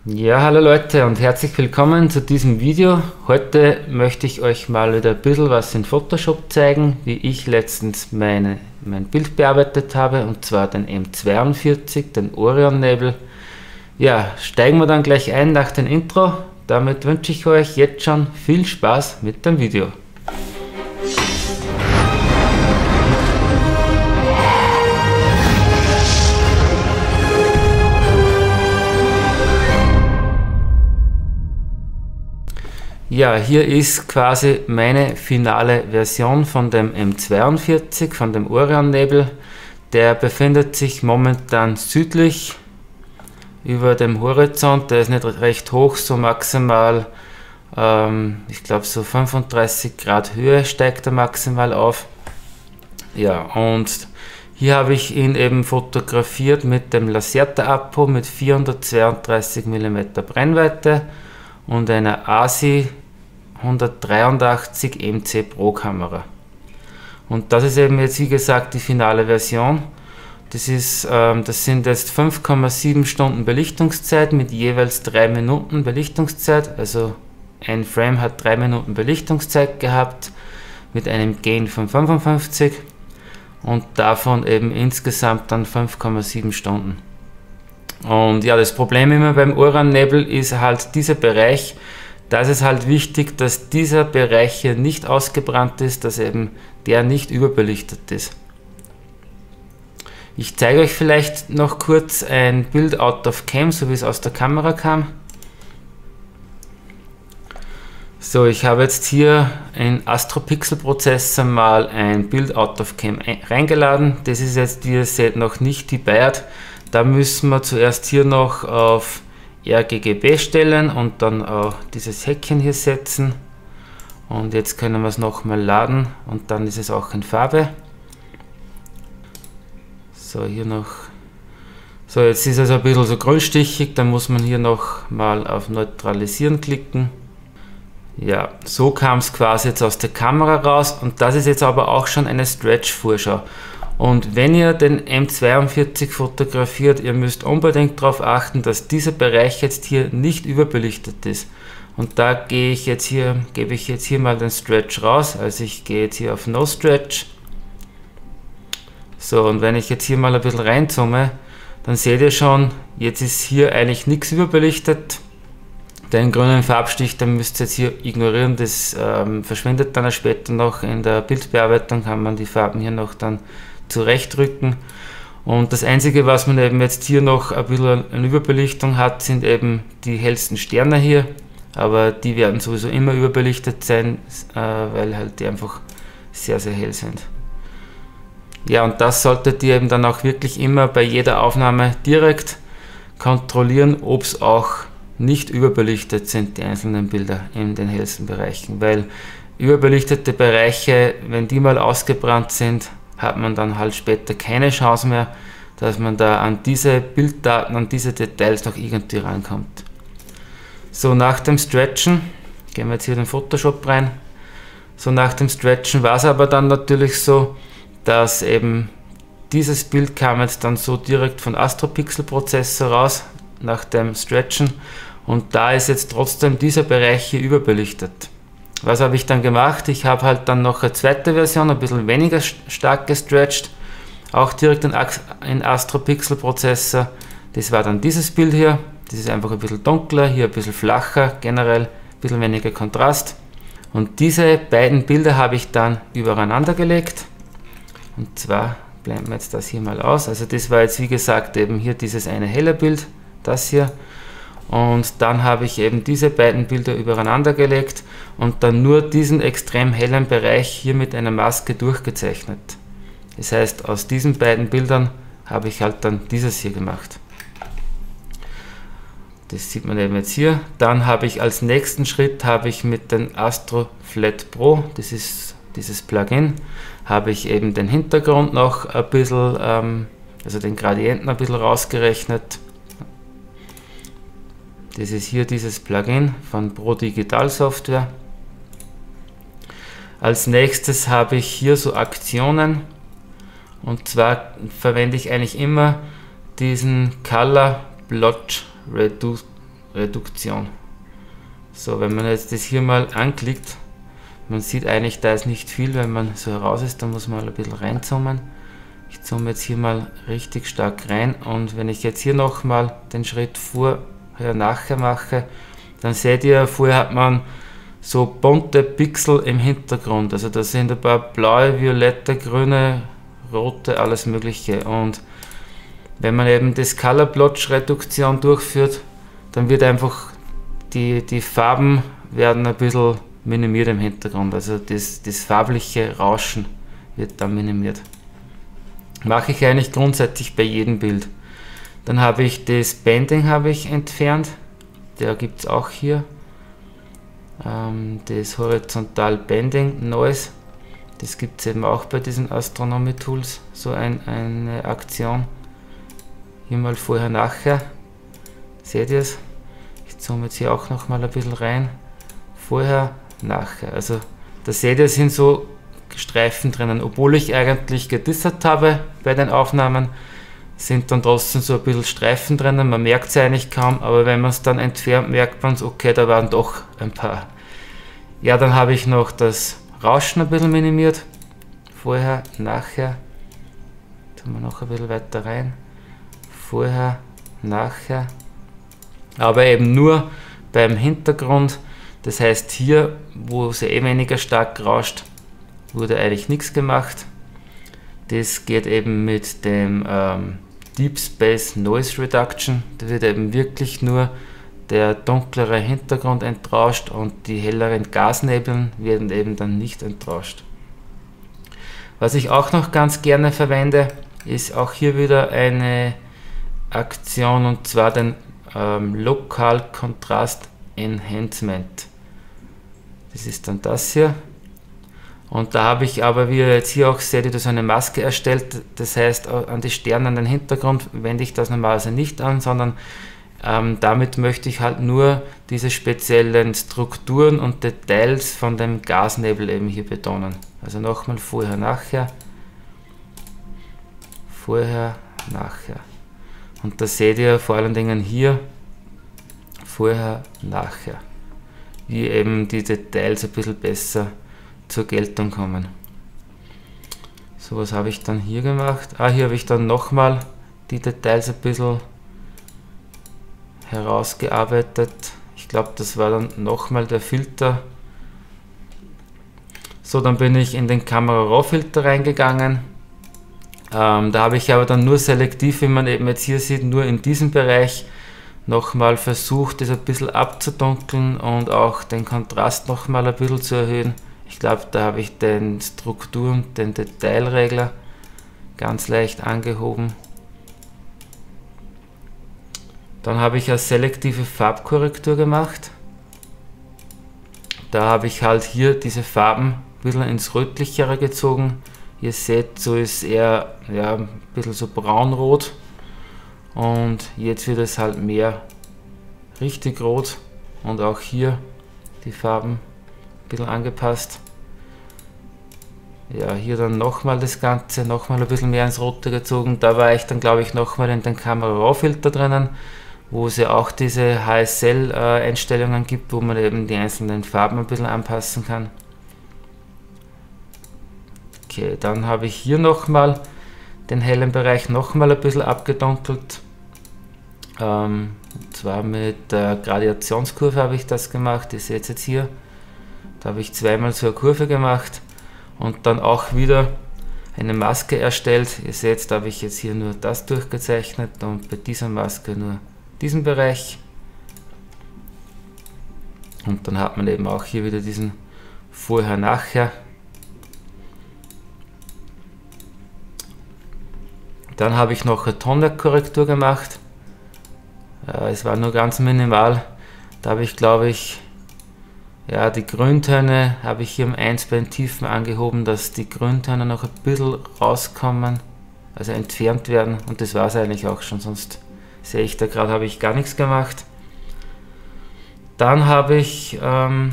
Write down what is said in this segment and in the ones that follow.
Ja, hallo Leute und herzlich willkommen zu diesem Video. Heute möchte ich euch mal wieder ein bisschen was in Photoshop zeigen, wie ich letztens mein Bild bearbeitet habe, und zwar den M42, den Orionnebel. Ja, steigen wir dann gleich ein nach dem Intro. Damit wünsche ich euch jetzt schon viel Spaß mit dem Video. Ja, hier ist quasi meine finale Version von dem M42, von dem Orionnebel. Der befindet sich momentan südlich über dem Horizont. Der ist nicht recht hoch, so maximal, ich glaube so 35 Grad Höhe steigt er maximal auf. Ja, und hier habe ich ihn eben fotografiert mit dem Laserta-Apo mit 432 mm Brennweite und einer ASI 183 MC Pro Kamera. Und das ist eben jetzt, wie gesagt, die finale Version. Das sind jetzt 5,7 Stunden Belichtungszeit mit jeweils 3 Minuten Belichtungszeit. Also ein Frame hat 3 Minuten Belichtungszeit gehabt mit einem Gain von 55 und davon eben insgesamt dann 5,7 Stunden. Und ja, das Problem immer beim Orionnebel ist halt dieser Bereich. Da ist es halt wichtig, dass dieser Bereich hier nicht ausgebrannt ist, dass eben der nicht überbelichtet ist. Ich zeige euch vielleicht noch kurz ein Bild out of cam, so wie es aus der Kamera kam. So, ich habe jetzt hier in Astro-Pixel Prozessor mal ein Bild out of cam reingeladen. Das ist jetzt, wie ihr seht, noch nicht debayed. Da müssen wir zuerst hier noch auf RGB stellen und dann auch dieses Häkchen hier setzen. Und jetzt können wir es nochmal laden und dann ist es auch in Farbe. So, hier noch. So, jetzt ist es ein bisschen so grünstichig, dann muss man hier noch mal auf Neutralisieren klicken. Ja, so kam es quasi jetzt aus der Kamera raus, und das ist jetzt aber auch schon eine Stretch-Vorschau. Und wenn ihr den M42 fotografiert, ihr müsst unbedingt darauf achten, dass dieser Bereich jetzt hier nicht überbelichtet ist. Und da gebe ich jetzt hier mal den Stretch raus. Also ich gehe jetzt hier auf No Stretch. So, und wenn ich jetzt hier mal ein bisschen reinzoome, dann seht ihr schon, jetzt ist hier eigentlich nichts überbelichtet. Den grünen Farbstich, den müsst ihr jetzt hier ignorieren, das verschwindet dann später noch. In der Bildbearbeitung kann man die Farben hier noch dann zurechtrücken. Und das einzige, was man eben jetzt hier noch ein bisschen eine Überbelichtung hat, sind eben die hellsten Sterne hier, aber die werden sowieso immer überbelichtet sein, weil halt die einfach sehr, sehr hell sind. Ja, und das solltet ihr eben dann auch wirklich immer bei jeder Aufnahme direkt kontrollieren, ob es auch nicht überbelichtet sind, die einzelnen Bilder in den hellsten Bereichen, weil überbelichtete Bereiche, wenn die mal ausgebrannt sind, hat man dann halt später keine Chance mehr, dass man da an diese Bilddaten, an diese Details noch irgendwie rankommt. So, nach dem Stretchen, gehen wir jetzt hier in den Photoshop rein, so nach dem Stretchen war es aber dann natürlich so, dass eben dieses Bild kam jetzt dann so direkt von Astro-Pixel Prozessor raus, nach dem Stretchen, und da ist jetzt trotzdem dieser Bereich hier überbelichtet. Was habe ich dann gemacht? Ich habe halt dann noch eine zweite Version, ein bisschen weniger stark gestretched, auch direkt in Astro-Pixel Prozessor. Das war dann dieses Bild hier. Das ist einfach ein bisschen dunkler, hier ein bisschen flacher, generell ein bisschen weniger Kontrast. Und diese beiden Bilder habe ich dann übereinander gelegt. Und zwar blenden wir jetzt das hier mal aus. Also das war jetzt, wie gesagt, eben hier dieses eine helle Bild, das hier. Und dann habe ich eben diese beiden Bilder übereinander gelegt und dann nur diesen extrem hellen Bereich hier mit einer Maske durchgezeichnet. Das heißt, aus diesen beiden Bildern habe ich halt dann dieses hier gemacht. Das sieht man eben jetzt hier. Dann habe ich als nächsten Schritt mit den Astro Flat Pro, das ist dieses Plugin, habe ich eben den Hintergrund noch ein bisschen, also den Gradienten ein bisschen rausgerechnet. Das ist hier dieses Plugin von Pro Digital Software. Als nächstes habe ich hier so Aktionen, und zwar verwende ich eigentlich immer diesen Color Blotch Reduktion. So, wenn man jetzt das hier mal anklickt, man sieht eigentlich, da ist nicht viel, wenn man so heraus ist, dann muss man ein bisschen reinzoomen. Ich zoome jetzt hier mal richtig stark rein, und wenn ich jetzt hier nochmal den Schritt vorher, nachher mache, dann seht ihr, vorher hat man so bunte Pixel im Hintergrund, also da sind ein paar blaue, violette, grüne, rote, alles mögliche, und wenn man eben das Color Blotch Reduktion durchführt, dann wird einfach die Farben werden ein bisschen minimiert im Hintergrund, also das farbliche Rauschen wird dann minimiert. Mache ich eigentlich grundsätzlich bei jedem Bild. Dann habe ich das Bending entfernt, der gibt es auch hier. Das Horizontal Bending Noise, das gibt es eben auch bei diesen Astronomy Tools, so eine Aktion. Hier mal vorher, nachher, seht ihr es? Ich zoome jetzt hier auch noch mal ein bisschen rein, vorher, nachher, also da seht ihr, sind so Streifen drinnen, obwohl ich eigentlich gedissert habe bei den Aufnahmen, sind dann trotzdem so ein bisschen Streifen drinnen, man merkt es eigentlich kaum, aber wenn man es dann entfernt, merkt man es, okay, da waren doch ein paar. Ja, dann habe ich noch das Rauschen ein bisschen minimiert, vorher, nachher, tun wir noch ein bisschen weiter rein, vorher, nachher, aber eben nur beim Hintergrund, das heißt hier, wo es weniger stark rauscht, wurde eigentlich nichts gemacht. Das geht eben mit dem Deep Space Noise Reduction. Da wird eben wirklich nur der dunklere Hintergrund entrauscht und die helleren Gasnebeln werden eben dann nicht entrauscht. Was ich auch noch ganz gerne verwende, ist auch hier wieder eine Aktion, und zwar den Local Contrast Enhancement. Das ist dann das hier. Und da habe ich aber, wie ihr jetzt hier auch seht, so eine Maske erstellt. Das heißt, an die Sterne, an den Hintergrund wende ich das normalerweise nicht an, sondern damit möchte ich halt nur diese speziellen Strukturen und Details von dem Gasnebel eben hier betonen. Also nochmal vorher, nachher, vorher, nachher. Und da seht ihr vor allen Dingen hier, vorher, nachher, wie eben die Details ein bisschen besser zur Geltung kommen. So, was habe ich dann hier gemacht? Hier habe ich dann nochmal die Details ein bisschen herausgearbeitet. Ich glaube, das war dann nochmal der Filter. So, dann bin ich in den Camera Raw Filter reingegangen. Da habe ich aber dann nur selektiv, wie man eben jetzt hier sieht, nur in diesem Bereich nochmal versucht, das ein bisschen abzudunkeln und auch den Kontrast nochmal ein bisschen zu erhöhen. Ich glaube, da habe ich den Strukturen, den Detailregler ganz leicht angehoben. Dann habe ich eine selektive Farbkorrektur gemacht. Da habe ich halt hier diese Farben ein bisschen ins Rötlichere gezogen. Ihr seht, so ist eher ein bisschen so braunrot. Und jetzt wird es halt mehr richtig rot. Und auch hier die Farben ein bisschen angepasst. Ja, hier dann nochmal das Ganze, nochmal ein bisschen mehr ins Rote gezogen. Da war ich dann, glaube ich, nochmal in den Camera Raw Filter drinnen, wo es ja auch diese HSL Einstellungen gibt, wo man eben die einzelnen Farben ein bisschen anpassen kann. Okay, dann habe ich hier nochmal den hellen Bereich nochmal ein bisschen abgedunkelt. Und zwar mit der Gradationskurve habe ich das gemacht. Ihr seht es jetzt hier. Da habe ich zweimal so eine Kurve gemacht und dann auch wieder eine Maske erstellt. Ihr seht, da habe ich jetzt hier nur das durchgezeichnet und bei dieser Maske nur diesen Bereich. Und dann hat man eben auch hier wieder diesen Vorher-Nachher. Dann habe ich noch eine Tonwerkkorrektur gemacht. Es war nur ganz minimal. Da habe ich, glaube ich, die Grüntöne habe ich hier um 1 bei den Tiefen angehoben, dass die Grüntöne noch ein bisschen rauskommen, also entfernt werden, und das war es eigentlich auch schon, sonst sehe ich da gerade, habe ich gar nichts gemacht. Dann habe ich im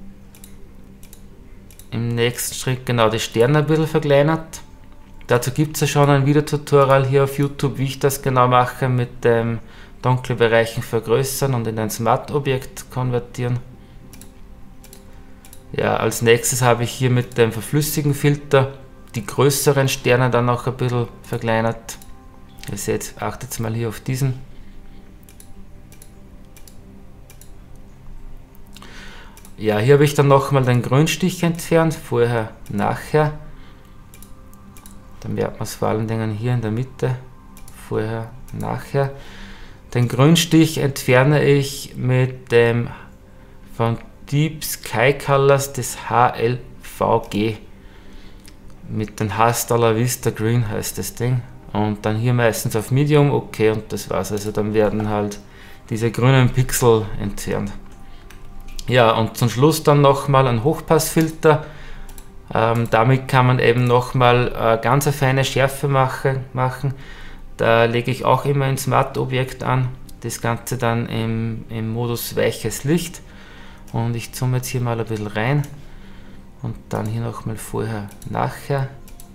nächsten Schritt genau die Sterne ein bisschen verkleinert. Dazu gibt es ja schon ein Videotutorial hier auf YouTube, wie ich das genau mache mit dem dunkle Bereiche vergrößern und in ein Smart-Objekt konvertieren. Ja, als nächstes habe ich hier mit dem Verflüssigen-Filter die größeren Sterne dann noch ein bisschen verkleinert. Ihr seht, achtet mal hier auf diesen. Ja, hier habe ich dann nochmal den Grünstich entfernt, vorher, nachher. Dann merkt man es vor allen Dingen hier in der Mitte, vorher, nachher. Den Grünstich entferne ich mit dem von Deep Sky Colors des HLVG. Mit den Hasta la Vista Green heißt das Ding. Und dann hier meistens auf Medium, okay, und das war's. Also dann werden halt diese grünen Pixel entfernt. Ja, und zum Schluss dann nochmal ein Hochpassfilter. Damit kann man eben nochmal ganz eine feine Schärfe machen. Da lege ich auch immer ein Smart-Objekt an. Das Ganze dann im Modus weiches Licht. Und ich zoome jetzt hier mal ein bisschen rein. Und dann hier nochmal vorher, nachher.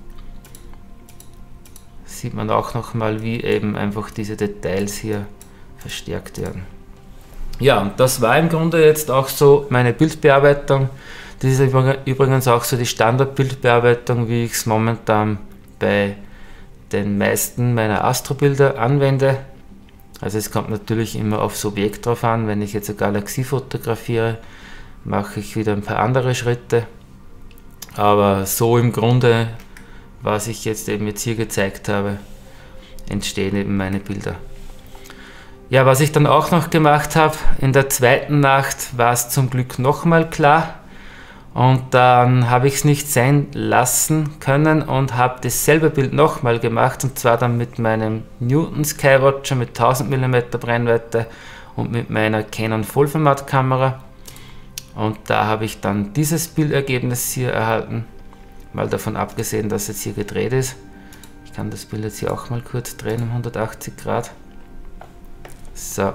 Sieht man auch nochmal, wie eben einfach diese Details hier verstärkt werden. Ja, und das war im Grunde jetzt auch so meine Bildbearbeitung. Das ist übrigens auch so die Standardbildbearbeitung, wie ich es momentan bei den meisten meiner Astrobilder anwende. Also es kommt natürlich immer aufs Objekt drauf an. Wenn ich jetzt eine Galaxie fotografiere, mache ich wieder ein paar andere Schritte. Aber so im Grunde, was ich jetzt hier gezeigt habe, entstehen eben meine Bilder. Ja, was ich dann auch noch gemacht habe, in der zweiten Nacht war es zum Glück nochmal klar. Und dann habe ich es nicht sein lassen können und habe dasselbe Bild nochmal gemacht, und zwar dann mit meinem Newton Skywatcher mit 1000 mm Brennweite und mit meiner Canon Vollformatkamera. Und da habe ich dann dieses Bildergebnis hier erhalten, mal davon abgesehen, dass es hier gedreht ist. Ich kann das Bild jetzt hier auch mal kurz drehen um 180 Grad. So.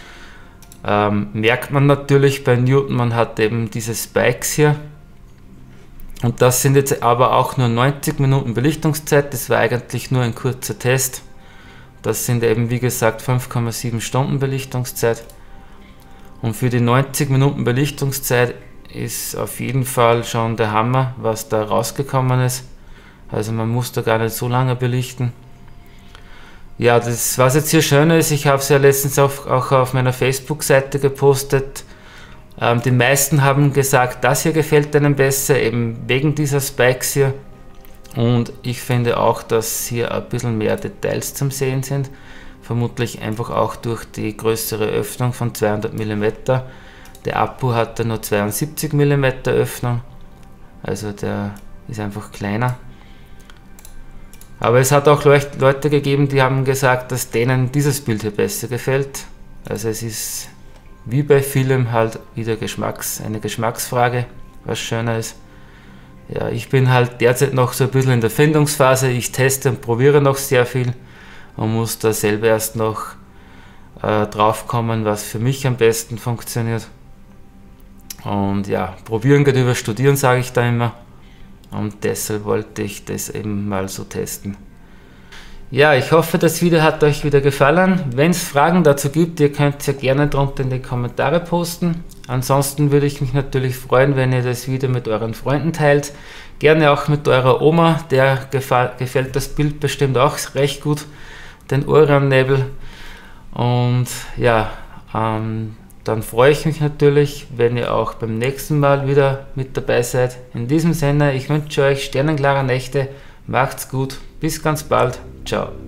Merkt man natürlich bei Newton, man hat eben diese Spikes hier. Und das sind jetzt aber auch nur 90 Minuten Belichtungszeit, das war eigentlich nur ein kurzer Test. Das sind eben wie gesagt 5,7 Stunden Belichtungszeit. Und für die 90 Minuten Belichtungszeit ist auf jeden Fall schon der Hammer, was da rausgekommen ist. Also man muss da gar nicht so lange belichten. Ja, das, was jetzt hier schön ist, ich habe es ja letztens auch auf meiner Facebook-Seite gepostet. Die meisten haben gesagt, das hier gefällt ihnen besser, eben wegen dieser Spikes hier. Und ich finde auch, dass hier ein bisschen mehr Details zum Sehen sind. Vermutlich einfach auch durch die größere Öffnung von 200 mm. Der Apu hatte nur 72 mm Öffnung, also der ist einfach kleiner. Aber es hat auch Leute gegeben, die haben gesagt, dass denen dieses Bild hier besser gefällt. Also es ist wie bei vielem halt wieder eine Geschmacksfrage, was schöner ist. Ja, ich bin halt derzeit noch so ein bisschen in der Findungsphase. Ich teste und probiere noch sehr viel und muss da selber erst noch drauf kommen, was für mich am besten funktioniert. Und ja, probieren geht über studieren, sage ich da immer. Und deshalb wollte ich das eben mal so testen. Ja, ich hoffe, das Video hat euch wieder gefallen. Wenn es Fragen dazu gibt, ihr könnt es ja gerne drunter in die Kommentare posten. Ansonsten würde ich mich natürlich freuen, wenn ihr das Video mit euren Freunden teilt. Gerne auch mit eurer Oma, der gefällt das Bild bestimmt auch recht gut, den Orionnebel. Und ja, dann freue ich mich natürlich, wenn ihr auch beim nächsten Mal wieder mit dabei seid. In diesem Sinne, ich wünsche euch sternenklare Nächte, macht's gut, bis ganz bald, ciao.